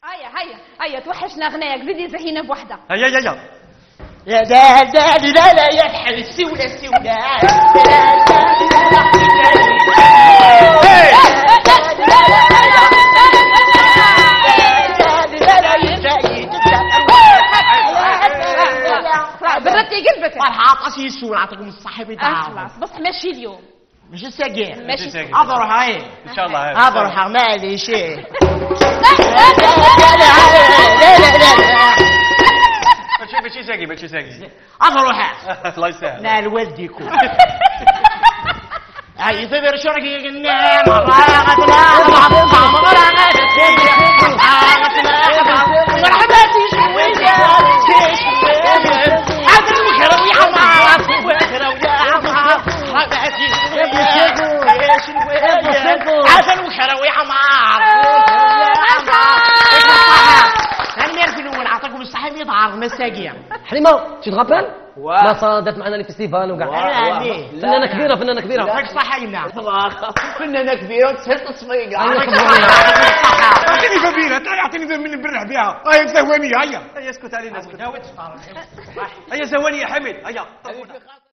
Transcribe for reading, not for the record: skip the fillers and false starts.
هيا توحشنا غناياك، زيدي زهينا بوحده. هيا يا لا يفحل السولة بردتي قلبك. عطشي السولة اعطيكم الصاحب بتاعه. خلاص بصح ماشي اليوم. مش السجير. ماشي. اضرح هاي. ان شاء الله. اضرح مالي شيء. ماشي ساقي. اضرح. الله يسهل. نال ولديكم. هاي تبر شرقي قلنا حليمة tu te rappelles ما صادت معنا الفيستيفال وقع فنانة كبيرة يعطيك الصحة يما فنانة كبيرة وتسهل تصفيق اعطيني فبيرة اعطيني من نبرح بها. هيا سهوانية هيا اسكت علينا. هيا سهوانية يا حمد هيا.